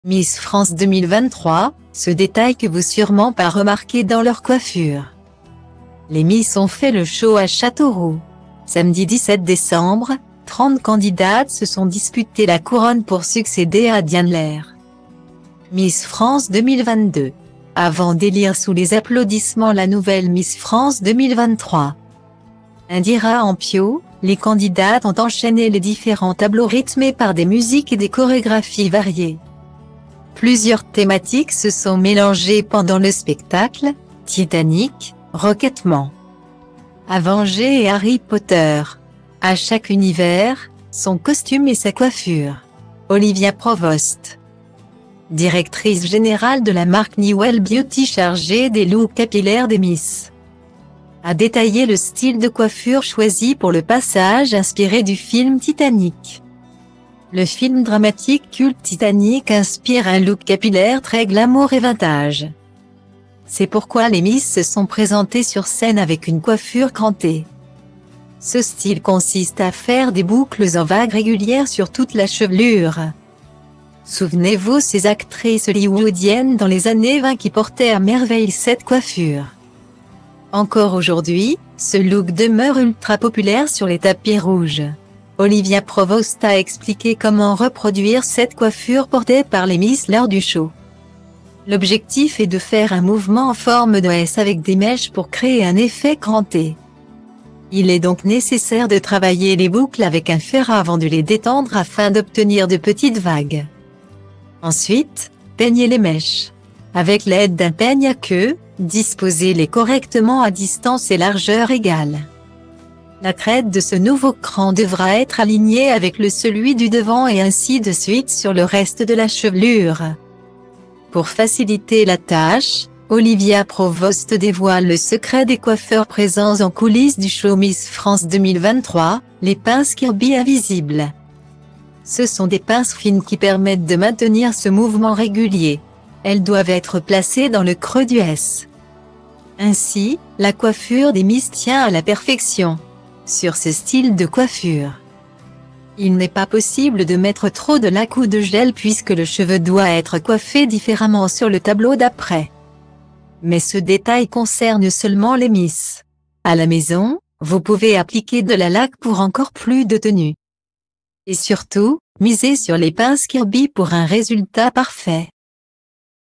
Miss France 2023, ce détail que vous sûrement pas remarqué dans leur coiffure. Les Miss ont fait le show à Châteauroux. Samedi 17 décembre, 30 candidates se sont disputées la couronne pour succéder à Diane Lair. Miss France 2022. Avant d'élire sous les applaudissements la nouvelle Miss France 2023. Indira Ampio, les candidates ont enchaîné les différents tableaux rythmés par des musiques et des chorégraphies variées. Plusieurs thématiques se sont mélangées pendant le spectacle: Titanic, Rocketman, Avengers et Harry Potter. À chaque univers, son costume et sa coiffure. Olivia Provost, directrice générale de la marque Newell Beauty chargée des looks capillaires des Miss, a détaillé le style de coiffure choisi pour le passage inspiré du film Titanic. Le film dramatique culte Titanic inspire un look capillaire très glamour et vintage. C'est pourquoi les Miss se sont présentées sur scène avec une coiffure crantée. Ce style consiste à faire des boucles en vagues régulières sur toute la chevelure. Souvenez-vous ces actrices hollywoodiennes dans les années 20 qui portaient à merveille cette coiffure. Encore aujourd'hui, ce look demeure ultra populaire sur les tapis rouges. Olivia Provost a expliqué comment reproduire cette coiffure portée par les Miss lors du show. L'objectif est de faire un mouvement en forme de S avec des mèches pour créer un effet cranté. Il est donc nécessaire de travailler les boucles avec un fer avant de les détendre afin d'obtenir de petites vagues. Ensuite, peignez les mèches. Avec l'aide d'un peigne à queue, disposez-les correctement à distance et largeur égale. La crête de ce nouveau cran devra être alignée avec celui du devant et ainsi de suite sur le reste de la chevelure. Pour faciliter la tâche, Olivia Provost dévoile le secret des coiffeurs présents en coulisses du show Miss France 2023, les pinces Kirby invisibles. Ce sont des pinces fines qui permettent de maintenir ce mouvement régulier. Elles doivent être placées dans le creux du S. Ainsi, la coiffure des Miss tient à la perfection. Sur ce style de coiffure, il n'est pas possible de mettre trop de laque ou de gel puisque le cheveu doit être coiffé différemment sur le tableau d'après. Mais ce détail concerne seulement les Miss. À la maison, vous pouvez appliquer de la laque pour encore plus de tenue. Et surtout, misez sur les pinces Kirby pour un résultat parfait.